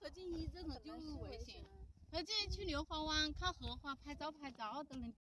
后劲一整个就危险。后劲去溜滑湾、看荷花、拍照都能。